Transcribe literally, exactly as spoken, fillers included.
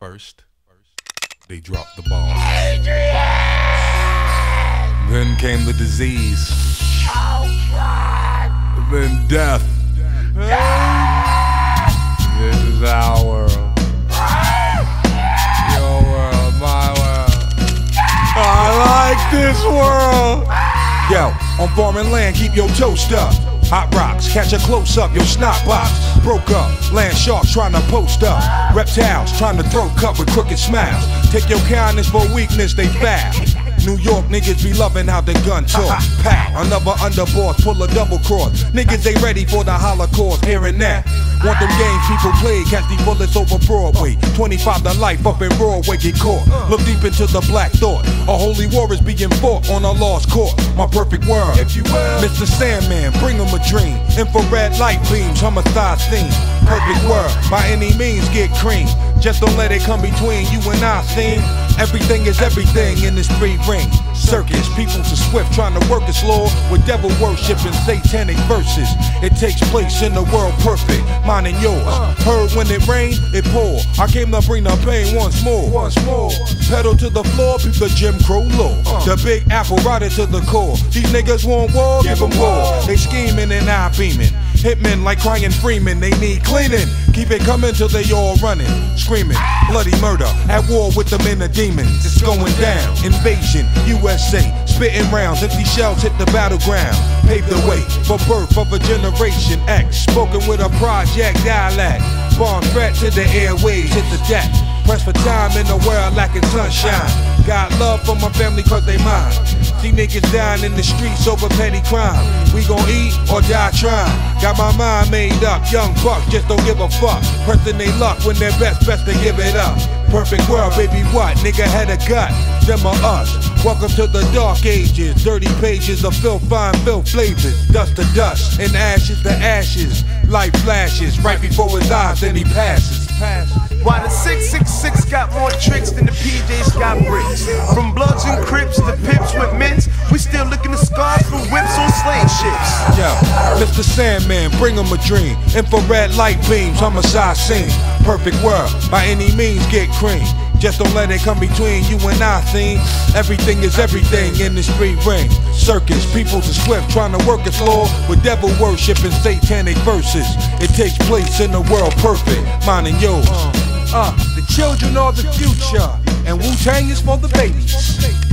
First, they dropped the bomb. Then came the disease. Then death. This is our world. Your world, my world. I like this world. Yo, on foreign land, keep your toast up. Hot rocks, catch a close up, your snot box broke up. Land sharks trying to post up. Reptiles trying to throw cut with crooked smiles. Take your kindness for weakness, they foul. New York niggas be loving how the gun talk. Pow, another underboss, pull a double cross. Niggas ain't ready for the Holocaust, hearing that. Want them games people play, catch these bullets over Broadway. twenty-five to life up in Broadway, get caught. Look deep into the black thought. A holy war is being fought on a lost court. My perfect world, if you will. Mister Sandman, bring him a dream. Infrared light beams, homicide scene. Perfect world, by any means get cream. Just don't let it come between you and I, scene. Everything is everything in this three ring circus. People to swift trying to work its law with devil worship and satanic verses. It takes place in the world perfect, mine and yours. Heard when it rained, it poured. I came to bring the pain once more. Once more. Pedal to the floor, peep the Jim Crow law. The big apple rotted to the core. These niggas want war, give them war. They scheming and I beaming. Hitmen like crying Freeman, they need cleaning. Keep it coming till they all running, screaming. Bloody murder, at war with the men of demons. It's going down, invasion, U S A. Spitting rounds, empty shells hit the battleground. Pave the way for birth of a generation X. Spoken with a project dialect. Bomb threat to the airwaves, hit the deck. Press for time in the world lacking sunshine. Got love for my family cause they mine. See niggas dying in the streets over petty crime. We gon' eat or die trying. Got my mind made up, young bucks just don't give a fuck. Pressing they luck when they're best, best to give it up. Perfect world, baby, what? Nigga had a gut, them or us. Welcome to the dark ages. Dirty pages of filth, fine filth flavors. Dust to dust, and ashes to ashes. Light flashes right before his eyes, then he passes. Why the six six six got more tricks than the P Js got bricks. From Bloods and Crips to Pips with mints, we still looking to scars from whips on slave ships. Yo, Mister Sandman, bring him a dream. Infrared light beams, homicide scene. Perfect world, by any means get cream. Just don't let it come between you and I, scene. Everything is everything in this street ring circus. People to swift trying to work its law with devil worship and satanic verses. It takes place in the world perfect, mine and yours. Uh, the children are the future, and Wu-Tang is for the babies.